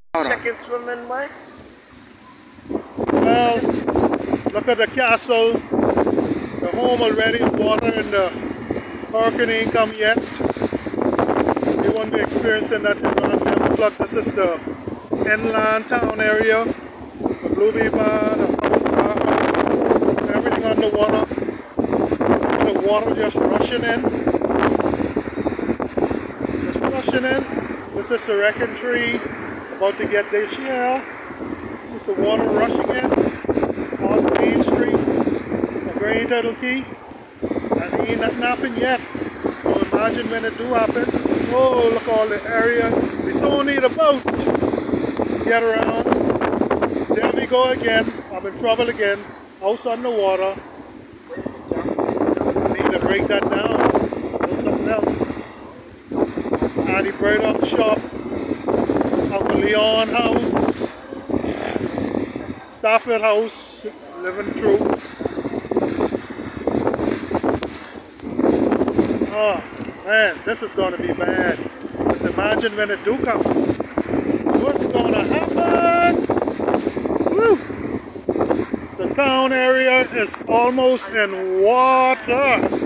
Chicken swimming, Mike? Well, look at the castle. The home already is water and the hurricane ain't come yet. You won't be experiencing that in Random. Look, this is the inland town area. The Bluebee Bar, the house, everything on the water. The water just rushing in. Just rushing in. This is the wrecking tree. About to get this here. This is the water rushing in on Main Street, the Green Turtle Cay, and it ain't nothing happened yet. So imagine when it do happen. Oh, look all the area. We so need a boat to get around. There we go again. I'm in trouble again. House on the water. I need to break that down. Do something else. And the bird up shop. Uncle Leon house, Stafford house, living through. Oh man, this is going to be bad. But imagine when it do come. What's going to happen? Woo! The town area is almost in water.